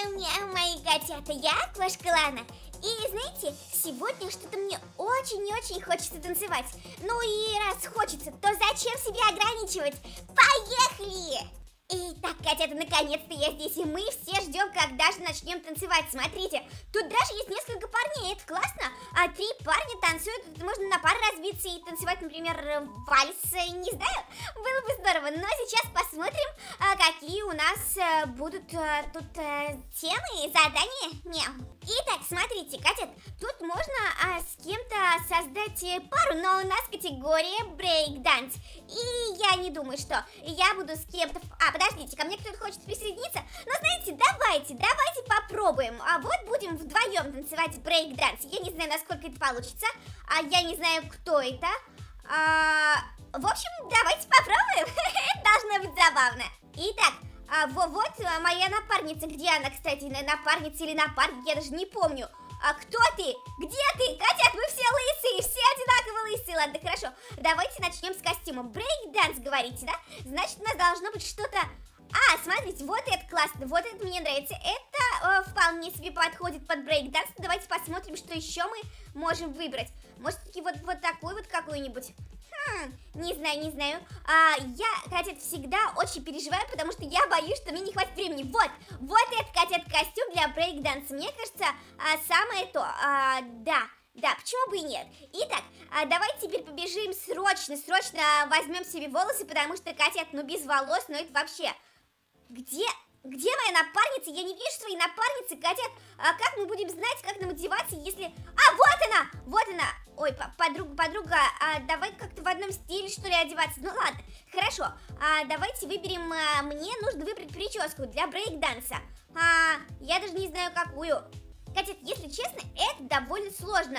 Мяу-мяу, мои котята, я кошка Лана. И знаете, сегодня что-то мне очень-очень хочется танцевать. Ну и раз хочется, то зачем себя ограничивать? Поехали! Итак, котята, наконец-то я здесь, и мы все ждем, когда же начнем танцевать. Смотрите, тут даже есть несколько парней, это классно. А 3 парня танцуют, тут можно на пары разбиться и танцевать, например, вальс, не знаю, было бы здорово. Но сейчас посмотрим, какие у нас будут тут темы, задания. Мяу. Итак, смотрите, котят, тут можно с кем-то создать пару, но у нас категория брейк-данс. И я не думаю, что я буду с кем-то... подождите, ко мне кто-то хочет присоединиться. Но знаете, давайте попробуем. Вот будем вдвоем танцевать брейк-данс. Я не знаю, насколько это получится. Я не знаю, кто это. В общем, давайте попробуем. Это должно быть забавно. Итак, вот моя напарница. Где она, кстати? Напарница или напарник? Я даже не помню. Кто ты? Где ты? Котят, мы все лысые, все одинаково лысые. Ладно, хорошо. Давайте начнем с костюма. Брейк-данс, говорите, да? Значит, у нас должно быть что-то... смотрите, вот это классно, вот это мне нравится. Это вполне себе подходит под брейк-данс. Давайте посмотрим, что еще мы можем выбрать. Может, таки вот такой вот какой-нибудь. Не знаю. Я, котят, всегда очень переживаю, потому что я боюсь, что мне не хватит времени. Вот это, котят, костюм для брейк-данса. Мне кажется, самое то. Да, почему бы и нет. Итак, давайте теперь побежим срочно возьмем себе волосы, потому что, котят, без волос, это вообще... Где моя напарница? Я не вижу своей напарницы, котят. Как мы будем знать, как нам одеваться, если... Вот она! Ой, подруга, давай как-то в одном стиле, что ли, одеваться. Ну ладно, хорошо. Давайте выберем... Мне нужно выбрать прическу для брейк-данса. Я даже не знаю, какую. Котят, если честно, это довольно сложно.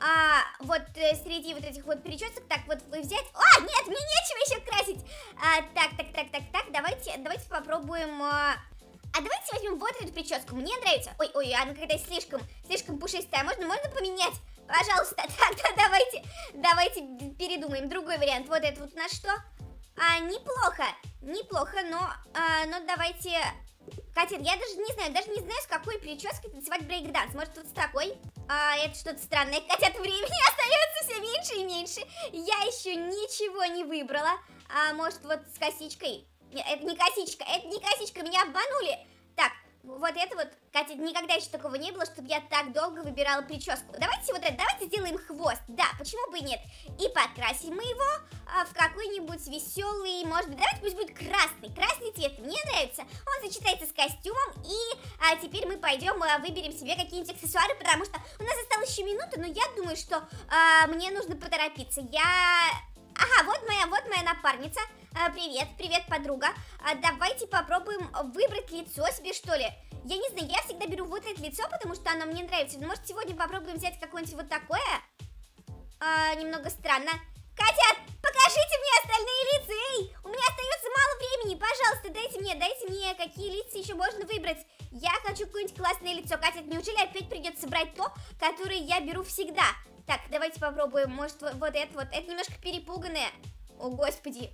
Среди вот этих вот причесок, так вот взять... Нет, мне нечего еще красить. Так, давайте попробуем... давайте возьмем вот эту прическу, мне нравится. Ой, она какая-то слишком пушистая. Можно поменять? Пожалуйста. Так, давайте передумаем. Другой вариант. Вот это вот на что? Неплохо, но давайте... Котят, я даже не знаю, с какой прической танцевать брейк-данс. Может, вот с такой? Это что-то странное. Котят, времени остается все меньше и меньше. Я еще ничего не выбрала. Может, вот с косичкой? Нет, это не косичка, меня обманули. Так, вот это вот, Катя, никогда еще такого не было, чтобы я так долго выбирала прическу. Давайте сделаем хвост, да, почему бы и нет. И подкрасим мы его в какой-нибудь веселый, может быть, давайте пусть будет красный цвет, мне нравится. Он сочетается с костюмом, и теперь мы пойдем, выберем себе какие-нибудь аксессуары, потому что у нас осталась еще минута, но я думаю, что мне нужно поторопиться. Вот моя напарница. Привет, подруга. Давайте попробуем выбрать лицо себе, что ли. Я не знаю, я всегда беру вот это лицо, потому что оно мне нравится. Но может сегодня попробуем взять какое-нибудь вот такое? Немного странно. Котят, покажите мне остальные лица. У меня остается мало времени. Пожалуйста, дайте мне, какие лица еще можно выбрать. Я хочу какое-нибудь классное лицо. Котят, неужели опять придется брать то, которое я беру всегда? Так, давайте попробуем. Может, вот это вот. Это немножко перепуганное. О, господи.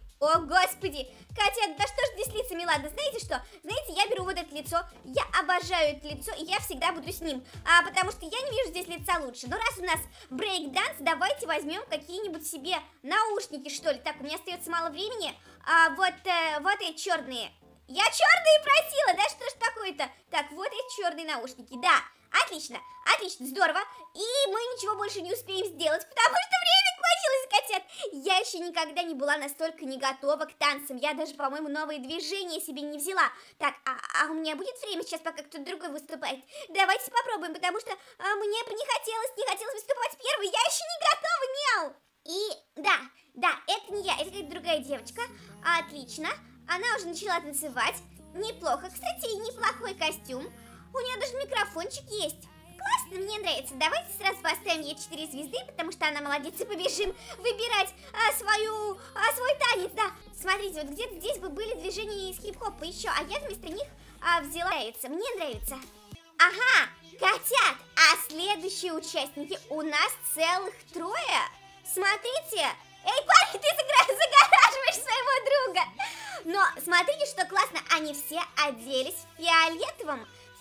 Катя, да что ж здесь лицами, ладно, знаете что? Знаете, я беру вот это лицо, я обожаю это лицо, и я всегда буду с ним, потому что я не вижу здесь лица лучше. Но раз у нас брейк-данс, давайте возьмем какие-нибудь себе наушники, что ли. Так, у меня остается мало времени. Вот эти черные. Я черные просила, да что ж такое-то? Так, вот эти черные наушники, да. Отлично, здорово. И мы ничего больше не успеем сделать, потому что время кончилось, котят. Я еще никогда не была настолько не готова к танцам. Я даже, по-моему, новые движения себе не взяла. Так, у меня будет время сейчас, пока кто-то другой выступает? Давайте попробуем, потому что мне бы не хотелось выступать первой. Я еще не готова, мяу. И да, это не я, это какая-то другая девочка. Отлично, она уже начала танцевать. Неплохо, кстати, неплохой костюм. У нее даже микрофончик есть. Классно, мне нравится. Давайте сразу поставим ей 4 звезды, потому что она молодец. И побежим выбирать свой танец. Да, смотрите, вот где-то здесь бы были движения из хип-хопа еще, а я вместо них взяла яйца. Мне нравится. Ага, котят, следующие участники у нас целых 3. Смотрите. Эй, парень, ты загораживаешь своего друга. Но смотрите, что классно, они все оделись в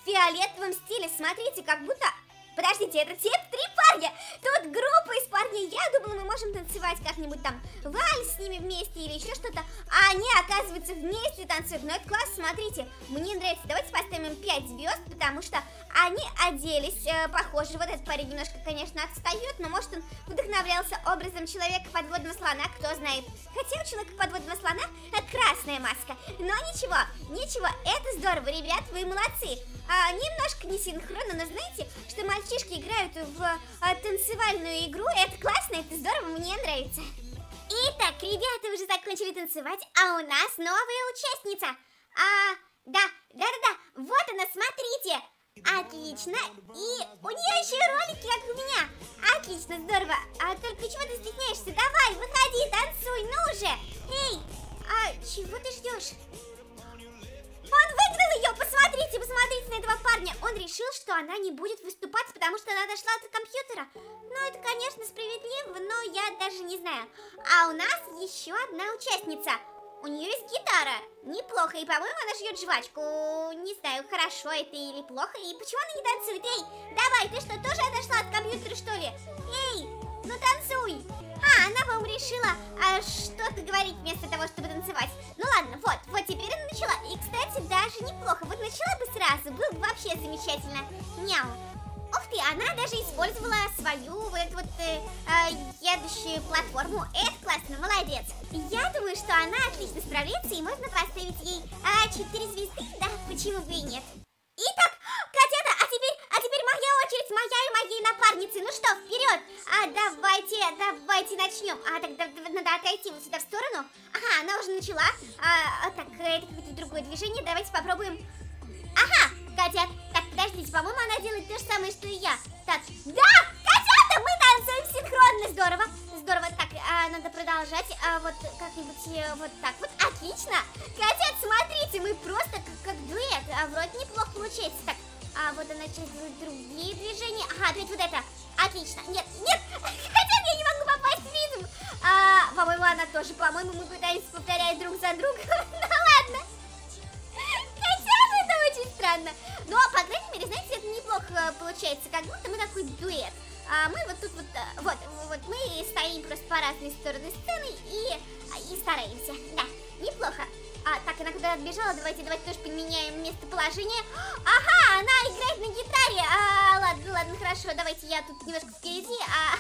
фиолетовом стиле. Смотрите, как будто... Подождите, это те 3 парня. Тут группа из парней. Я думала, мы можем танцевать как-нибудь там вальс с ними вместе или еще что-то. А они, оказывается, вместе танцуют. Но это класс, смотрите. Мне нравится. Давайте поставим им 5 звезд, потому что они оделись похоже. Вот этот парень немножко, конечно, отстает, но может он вдохновлялся образом человека-подводного слона, кто знает. Хотя у человека-подводного слона красная маска. Но ничего, ничего, это здорово, ребят, вы молодцы. Немножко не синхронно, но знаете, что мальчишки играют в танцевальную игру. Это классно, это здорово, мне нравится. Итак, ребята уже закончили танцевать, а у нас новая участница. Да, вот она, смотрите. Отлично, и у нее еще ролики, как у меня. Отлично, здорово. Только чего ты стесняешься? Давай, выходи, танцуй, ну уже. Эй, чего ты ждешь? Он выиграл ее, посмотрите на этого парня. Он решил, что она не будет выступать, потому что она дошла до компьютера. Ну, это, конечно, справедливо, но я даже не знаю. А у нас еще одна участница. У нее есть гитара. Неплохо, и, по-моему, она жует жвачку. Не знаю, хорошо это или плохо. И почему она не танцует? Эй, давай, ты что, тоже отошла от компьютера, что ли? Эй, ну танцуй. Она, по-моему, решила что-то говорить вместо того, чтобы танцевать. Ну ладно, вот теперь она начала. И, кстати, даже неплохо. Вот начала бы сразу, было бы вообще замечательно. Няу. Ух ты, она даже использовала свою вот эту вот едущую платформу. Это классно, молодец. Я думаю, что она отлично справляется, и можно поставить ей 4 звезды. Да, почему бы и нет. Итак, котята, а теперь моя очередь, моя и моей напарницы. Ну что, вперед! Давайте начнем. Так, надо отойти вот сюда в сторону. Ага, она уже начала. Так, это какое-то другое движение. Давайте попробуем. Ага, котят. Так, подождите, по-моему, она делает то же самое, что и я. Так, да, котята, мы танцуем синхронно. Здорово, здорово. Так, надо продолжать. Вот как-нибудь вот так вот. Отлично. Котят, смотрите, мы просто как дуэт. Вроде неплохо получается. Так, вот она сейчас делает другие движения. Ага, опять вот это. Отлично. Нет, хотя я не могу попасть в ритм. По-моему, она тоже. По-моему, мы пытаемся повторять друг за другом. Ну ладно. Хотя это очень странно. Но, по крайней мере, знаете, это неплохо получается. Как будто мы такой дуэт. Мы вот тут вот мы стоим просто по разные стороны сцены и стараемся. Да, неплохо. Так, она куда-то отбежала. Давайте тоже поменяем местоположение. Ага, она играет на гитаре. Ладно, хорошо. Давайте я тут немножко впереди.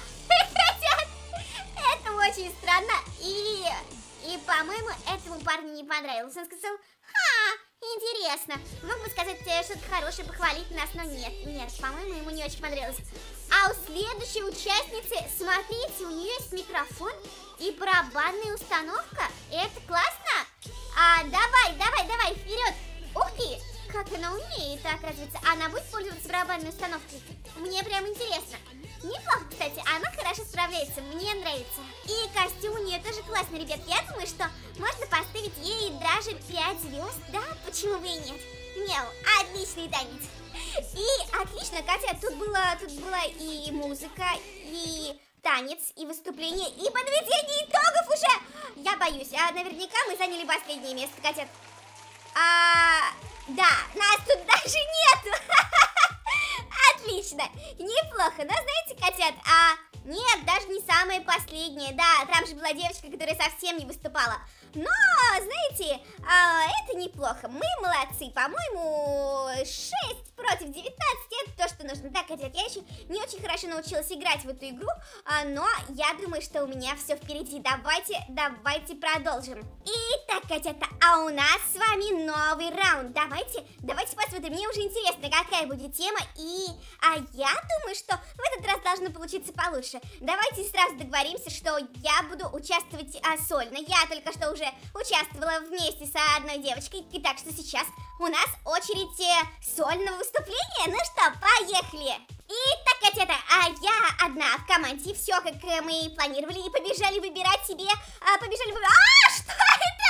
Это очень странно. И по-моему, этому парню не понравилось. Он сказал: интересно. Мог бы сказать что-то хорошее, похвалить нас, но нет, по-моему, ему не очень понравилось. А у следующей участницы, смотрите, у нее есть микрофон и барабанная установка. Это классно. Давай, вперед. Ух ты, как она умеет, оказывается. Она будет пользоваться барабанной установкой? Мне прям интересно. Неплохо, кстати, она хорошо справляется, мне нравится. И костюм у нее тоже классный, ребят. Я думаю, что можно поставить ей даже 5 звезд. Да, почему бы и нет? Мяу, отличный танец. И отлично, Катя, тут была и музыка, и танец, и выступление, и подведение итогов уже. Я боюсь, наверняка мы заняли последнее место, Катя. Да, нас тут даже нету. Отлично, неплохо, но знаете, котят, нет, даже не самое последнее. Да, там же была девочка, которая совсем не выступала. Но, знаете, это неплохо. Мы молодцы, по-моему, 6 против 19. Это то, что нужно. Так, котят, я еще не очень хорошо научилась играть в эту игру, но я думаю, что у меня все впереди. Давайте продолжим. Итак, котята, а у нас с вами новый раунд. Давайте посмотрим. Мне уже интересно, какая будет тема. И я думаю, что в этот раз должно получиться получше. Давайте сразу договоримся, что я буду участвовать сольно. Я только что уже участвовала вместе с одной девочкой. И так что сейчас у нас очередь сольного выступления. Ну что, поехали! Итак, котята, я одна в команде. Все, как мы и планировали. И побежали выбирать себе. Что это?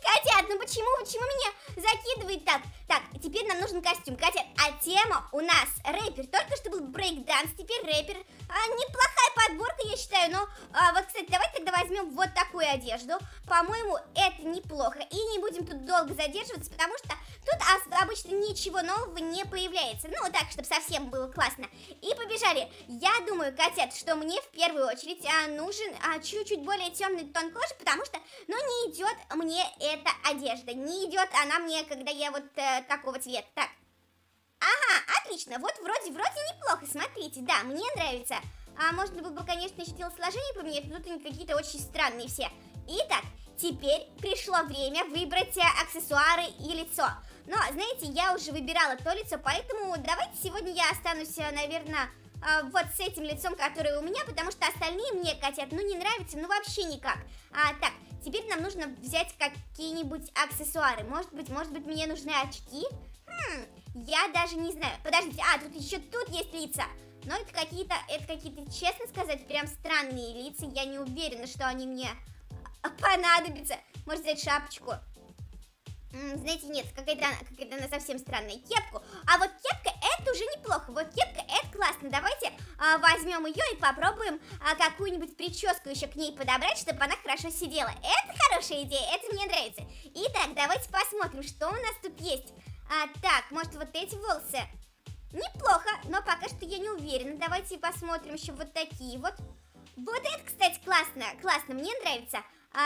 Котят, ну почему меня закидывает так? Так, теперь нам нужен костюм. Котят, а тема у нас рэпер. Только что был брейк-данс, теперь рэпер. Неплохая подборка, я считаю. Но вот, кстати, давайте тогда возьмем вот такую одежду. По-моему, это неплохо. И не будем тут долго задерживаться, потому что тут обычно ничего нового не появляется. Ну, так, чтобы совсем было классно. И побежали. Я думаю, котят, что мне в первую очередь нужен чуть-чуть более темный тон кожи, потому что, ну, не идет мне эта одежда. Не идет она мне, когда я вот такого цвета. Так. Ага, отлично. Вот вроде неплохо. Смотрите, да, мне нравится. Можно было бы, конечно, еще телосложение поменять, но тут они какие-то очень странные все. Итак, теперь пришло время выбрать аксессуары и лицо. Но, знаете, я уже выбирала то лицо, поэтому давайте сегодня я останусь, наверное, вот с этим лицом, которое у меня, потому что остальные мне, котят, ну не нравятся, ну вообще никак. Так, теперь нам нужно взять какие-нибудь аксессуары. Может быть, мне нужны очки? Я даже не знаю. Подождите, тут есть лица. Но это какие-то, честно сказать, прям странные лица. Я не уверена, что они мне понадобятся. Может взять шапочку? Знаете, нет, какая-то она совсем странная. Кепку. А вот кепка, это уже неплохо. Вот кепка, это классно. Давайте возьмем ее и попробуем какую-нибудь прическу еще к ней подобрать, чтобы она хорошо сидела. Это хорошая идея, это мне нравится. Итак, давайте посмотрим, что у нас тут есть. Так, может вот эти волосы? Неплохо, но пока что я не уверена. Давайте посмотрим еще вот такие вот. Вот это, кстати, классно, мне нравится.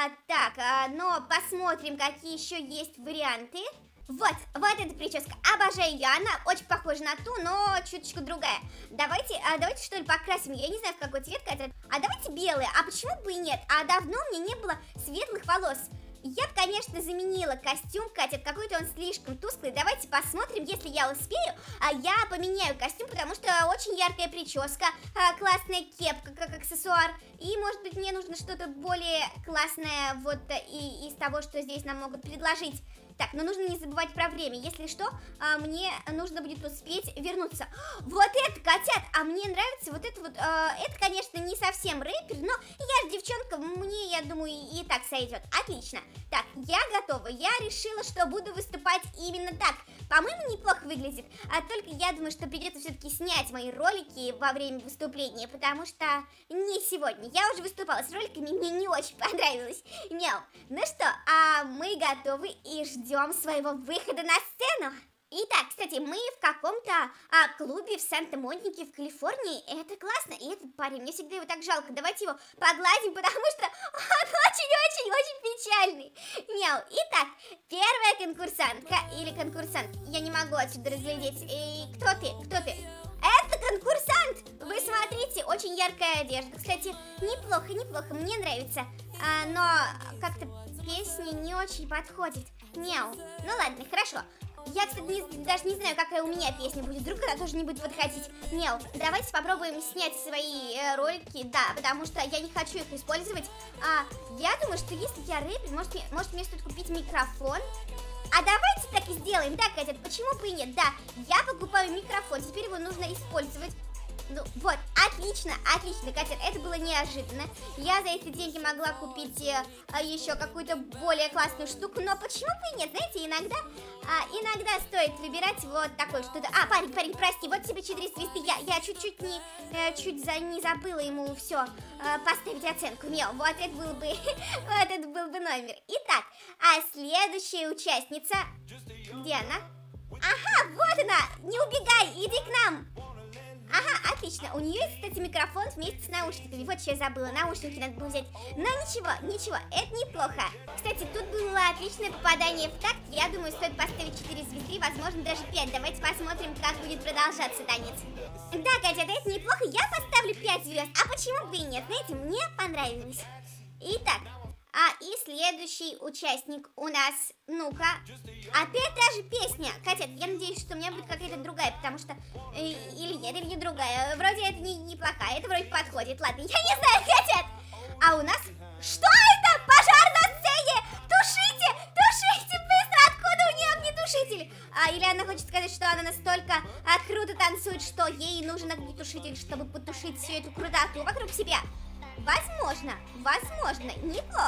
Но посмотрим, какие еще есть варианты. Вот эта прическа, обожаю ее, она очень похожа на ту, но чуточку другая. Давайте что ли покрасим, я не знаю, в какой цвет, Катя. Давайте белые, почему бы и нет? Давно у меня не было светлых волос. Я бы, конечно, заменила костюм, Катя, какой-то он слишком тусклый. Давайте посмотрим, если я успею, я поменяю костюм, потому что очень яркая прическа, классная кепка как аксессуар. И, может быть, мне нужно что-то более классное вот из того, что здесь нам могут предложить. Так, но нужно не забывать про время. Если что, мне нужно будет успеть вернуться. Вот это, котят! Мне нравится вот это вот. Это, конечно, не совсем рэпер, но я же девчонка, мне, я думаю, и так сойдет. Отлично. Так, я готова. Я решила, что буду выступать именно так. По-моему, неплохо выглядит. Только я думаю, что придется все-таки снять мои ролики во время выступления, потому что не сегодня. Я уже выступала с роликами, мне не очень понравилось. Мяу. Ну что, мы готовы и ждем своего выхода на сцену. Итак, кстати, мы в каком-то клубе в Санта-Монике в Калифорнии. Это классно. И этот парень, мне всегда его так жалко. Давайте его погладим, потому что он очень-очень-очень печальный. Мяу. Итак, первая конкурсантка или конкурсант. Я не могу отсюда разглядеть. Кто ты? Это конкурсант! Вы смотрите, очень яркая одежда. Кстати, неплохо, мне нравится. Но как-то песня не очень подходит. Мяу. Ну ладно, хорошо. Я, кстати, даже не знаю, какая у меня песня будет. Вдруг она тоже не будет подходить. Мяу. Давайте попробуем снять свои ролики. Да, потому что я не хочу их использовать. Я думаю, что если я рэпер, может мне стоит купить микрофон. Давайте так и сделаем, да, Катя? Почему бы и нет? Да, я покупаю микрофон, теперь его нужно использовать. Ну, вот, отлично, Катя, это было неожиданно. Я за эти деньги могла купить еще какую-то более классную штуку, но почему бы и нет? Знаете, иногда стоит выбирать вот такое что-то. Парень, прости, вот тебе 4 звезды. Я чуть не забыла ему все поставить оценку. Мяу, вот это был бы номер. Итак, следующая участница. Где она? Ага, вот она, не убегай, иди к нам. Ага, отлично. У нее есть, кстати, микрофон вместе с наушниками. Вот что я забыла, наушники надо было взять. Но ничего, это неплохо. Кстати, тут было отличное попадание в такт. Я думаю, стоит поставить 4 звезды, возможно, даже 5. Давайте посмотрим, как будет продолжаться танец. Да, Катя, это неплохо. Я поставлю 5 звезд. Почему бы и нет? Знаете, мне понравилось. Итак, и следующий участник у нас, ну-ка, опять та же песня. Катя, я надеюсь, что у меня будет какая-то другая, потому что, или нет, или не другая. Вроде это неплохая, это вроде подходит. Ладно, я не знаю, Катя. У нас, что это? Пожар на сцене! Тушите быстро! Откуда у нее огнетушитель? Или она хочет сказать, что она настолько круто танцует, что ей нужен огнетушитель, чтобы потушить всю эту крутоту вокруг себя. Возможно, неплохо.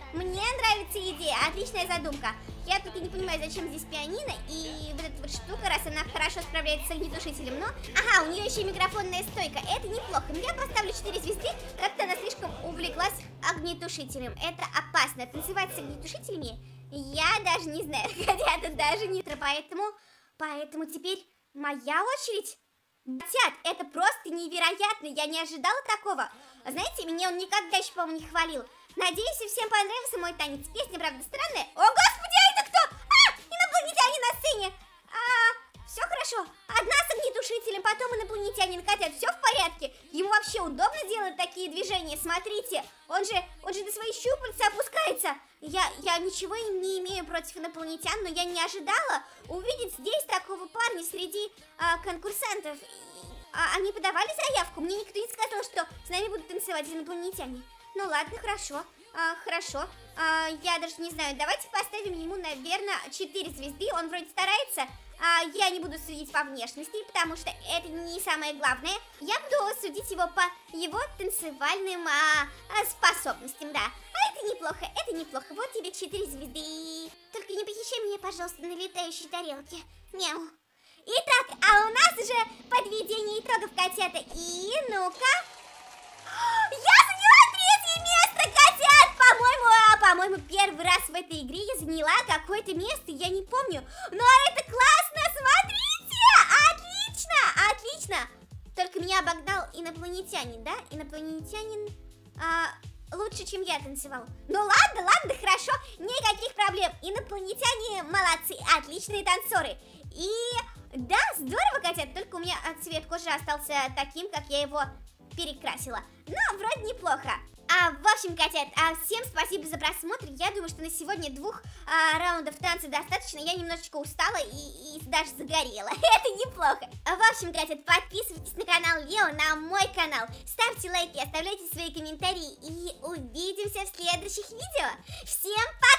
Мне нравится идея, отличная задумка. Я только не понимаю, зачем здесь пианино и вот эта вот штука, раз она хорошо справляется с огнетушителем. Но, ага, у нее еще и микрофонная стойка, это неплохо. Но я поставлю 4 звезды, как-то она слишком увлеклась огнетушителем. Это опасно, танцевать с огнетушителями я даже не знаю, хотя даже не поэтому теперь моя очередь. Котят, это просто невероятно, я не ожидала такого. Знаете, меня он никогда еще, по-моему, не хвалил. Надеюсь, всем понравился мой танец. Песня, правда, странная. О, господи, а это кто? Инопланетянин на сцене. Все хорошо. Одна с огнетушителем, потом инопланетянин. Котят, все в порядке? Ему вообще удобно делать такие движения? Смотрите, он же до своих щупальца опускается. Я ничего не имею против инопланетян, но я не ожидала увидеть здесь такого парня среди конкурсантов. Они подавали заявку, мне никто не сказал, что с нами будут танцевать инопланетяне. Ну ладно, хорошо, хорошо. Я даже не знаю, давайте поставим ему, наверное, 4 звезды. Он вроде старается. Я не буду судить по внешности, потому что это не самое главное. Я буду судить его по его танцевальным способностям, да. Это неплохо. Вот тебе 4 звезды. Только не похищай меня, пожалуйста, на летающей тарелке. Мяу. Итак, у нас уже подведение итогов, котята. И ну-ка. Я заняла 3-е место, котят! По-моему, первый раз в этой игре я заняла какое-то место, я не помню. Но это классно, смотрите! Отлично! Только меня обогнал инопланетянин, да? Инопланетянин лучше, чем я танцевал. Ну ладно, хорошо, никаких проблем. Инопланетяне молодцы, отличные танцоры. И да, здорово, котят, только у меня цвет кожи остался таким, как я его перекрасила. Но вроде неплохо. В общем, котят, всем спасибо за просмотр. Я думаю, что на сегодня 2 раундов танца достаточно. Я немножечко устала и даже загорела. Это неплохо. В общем, котят, подписывайтесь на канал Лео, на мой канал. Ставьте лайки, оставляйте свои комментарии. И увидимся в следующих видео. Всем пока!